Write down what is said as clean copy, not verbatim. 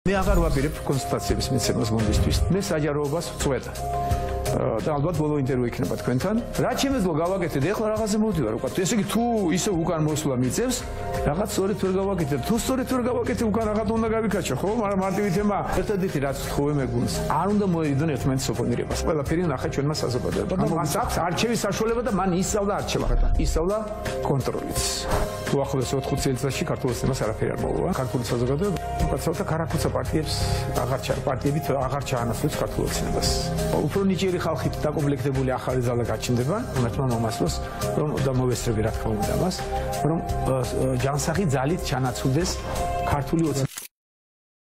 მე აღარ ვაპირებ კონსულტაციების მიცემას გუნდისთვის. მე საჯაროობას ვწვედა. და ალბათ ბოლო ინტერვიუ იქნება თქვენთან. რაც შემეძლო გავაკეთეთ, ეხლა რაღაცა მოვდივარ უკან. ესე იგი თუ ისე უკან მოსვლა მიწევს, რაღაც სწორედ ვერ გავაკეთებ. თუ სწორედ ვერ გავაკეთებ, უკან რაღაც უნდა გავიქაჩო, ხო? მაგრამ მარტივი თემა, ერთადერთი რაც ვთხოვე მე გუნდს, არ უნდა მოერიდონ ერთმანეთის ოპონირებას. ყველაფერი ნახეთ ჩვენმა საზოგადოებამ. და მას აქვს არჩევის საშუალება და მან ისწავლა არჩევა. ისწავლა კონტროლიც. თუ ახლოს 4 წელიწადში ქართულ სისტემას არაფერი არ მოუვა. ქართული საზოგადოება უკაცრავდა კარაკუცა პარტიებს პარტიებით აღარ ჩაანაცვლებს ქართულ სისტემას. უფრო ნიჭიერი ხალხით დაკომპლექტებული ახალი ძალა გაჩნდება, რომელთმა მომასწროს რომ და მოვესწრები რა თქმა უნდა მას, რომ ჯანსაღი ძალით ჩანაცვლდეს ქართული